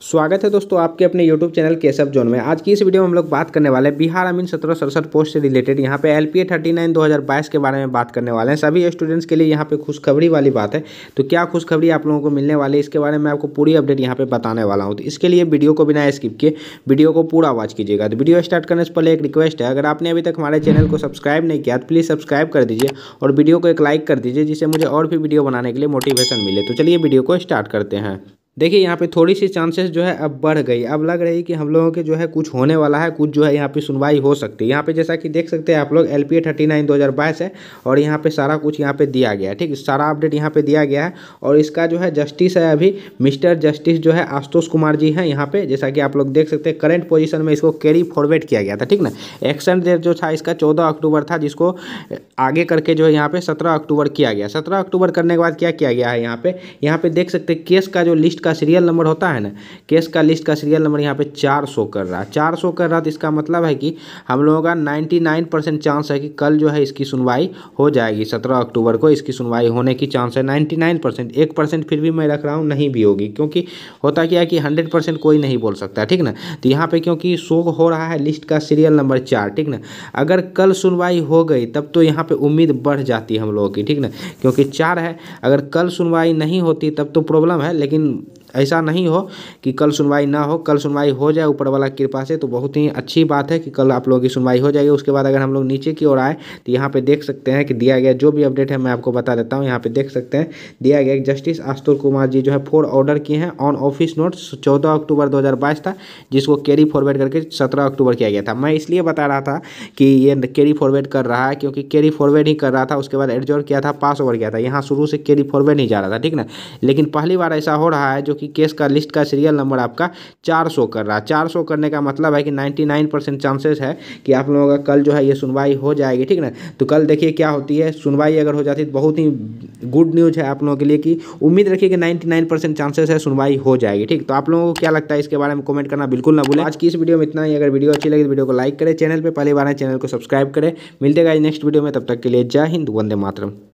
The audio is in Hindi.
स्वागत है दोस्तों आपके अपने YouTube चैनल केशव जोन में। आज की इस वीडियो में हम लोग बात करने वाले हैं बिहार अमीन 1767 पोस्ट से रिलेटेड यहाँ पे LPA 39 2022 के बारे में बात करने वाले हैं। सभी स्टूडेंट्स के लिए यहाँ पे खुशखबरी वाली बात है। तो क्या खुशखबरी आप लोगों को मिलने वाली है, इसके बारे में आपको पूरी अपडेट यहाँ पे बताने वाला हूँ। तो इसके लिए वीडियो को बिना स्किप किए वीडियो को पूरा वॉच कीजिएगा। तो वीडियो स्टार्ट करने से पहले एक रिक्वेस्ट है, अगर आपने अभी तक हमारे चैनल को सब्सक्राइब नहीं किया तो प्लीज़ सब्सक्राइब कर दीजिए और वीडियो को एक लाइक कर दीजिए, जिससे मुझे और भी वीडियो बनाने के लिए मोटिवेशन मिले। तो चलिए वीडियो को स्टार्ट करते हैं। देखिए यहाँ पे थोड़ी सी चांसेस जो है अब बढ़ गई। अब लग रही है कि हम लोगों के जो है कुछ होने वाला है, कुछ जो है यहाँ पे सुनवाई हो सकती है। यहाँ पे जैसा कि देख सकते हैं आप लोग LPA 39 2022 है और यहाँ पे सारा कुछ यहाँ पे दिया गया है। ठीक है, सारा अपडेट यहाँ पे दिया गया है और इसका जो है जस्टिस है अभी मिस्टर जस्टिस जो है आशुतोष कुमार जी हैं यहाँ पे। जैसा कि आप लोग देख सकते हैं करंट पोजीशन में इसको कैरी फॉरवर्ड किया गया था। ठीक ना, एक्शन डेट जो था इसका 14 अक्टूबर था, जिसको आगे करके जो है यहाँ पे 17 अक्टूबर किया गया। 17 अक्टूबर करने के बाद क्या किया गया है, यहाँ पे देख सकते हैं केस का जो लिस्ट का सीरियल नंबर होता है ना, केस का लिस्ट का सीरियल नंबर यहाँ पे 4 शो कर रहा है। 4 शो कर रहा है तो इसका मतलब है कि हम लोगों का 99% चांस है कि कल जो है इसकी सुनवाई हो जाएगी। 17 अक्टूबर को इसकी सुनवाई होने की चांस है 99%। 1% फिर भी मैं रख रहा हूँ नहीं भी होगी, क्योंकि होता क्या है कि 100% कोई नहीं बोल सकता। ठीक ना, तो यहाँ पे क्योंकि शो हो रहा है लिस्ट का सीरियल नंबर 4। ठीक ना, अगर कल सुनवाई हो गई तब तो यहाँ पे उम्मीद बढ़ जाती है हम लोगों की। ठीक ना, क्योंकि 4 है, अगर कल सुनवाई नहीं होती तब तो प्रॉब्लम है, लेकिन ऐसा नहीं हो कि कल सुनवाई ना हो। कल सुनवाई हो जाए ऊपर वाला की कृपा से, तो बहुत ही अच्छी बात है कि कल आप लोगों की सुनवाई हो जाएगी। उसके बाद अगर हम लोग नीचे की ओर आए तो यहाँ पे देख सकते हैं कि दिया गया जो भी अपडेट है मैं आपको बता देता हूँ। यहाँ पे देख सकते हैं दिया गया जस्टिस आशुतोष कुमार जी जो है 4 ऑर्डर किए हैं ऑन ऑफिस नोट। 14 अक्टूबर 2022 था, जिसको कैरी फॉरवर्ड करके 17 अक्टूबर किया गया था। मैं इसलिए बता रहा था कि ये कैरी फॉरवर्ड कर रहा है, क्योंकि कैरी फॉरवर्ड ही कर रहा था, उसके बाद एडजोर किया था, पास ओवर किया था। यहाँ शुरू से कैरी फॉरवर्ड नहीं जा रहा था। ठीक ना, लेकिन पहली बार ऐसा हो रहा है जो कि केस का लिस्ट का सीरियल नंबर आपका 4 शो कर रहा है। 4 शो करने का मतलब है कि 99% चांसेस है कि आप लोगों का कल जो है ये सुनवाई हो जाएगी। ठीक ना, तो कल देखिए क्या होती है। सुनवाई अगर हो जाती तो बहुत ही गुड न्यूज़ है आप लोगों के लिए कि उम्मीद रखिए कि 99% चांसेस है सुनवाई हो जाएगी। ठीक, तो आप लोगों को क्या लगता है इसके बारे में कमेंट करना बिल्कुल ना भूलें। आज की इस वीडियो में इतना ही। अगर वीडियो अच्छी लगी तो वीडियो को लाइक करें, चैनल पर पहली बार है चैनल को सब्सक्राइब करें। मिलते हैं नेक्स्ट वीडियो में, तब तक के लिए जय हिंद, वंदे मातरम।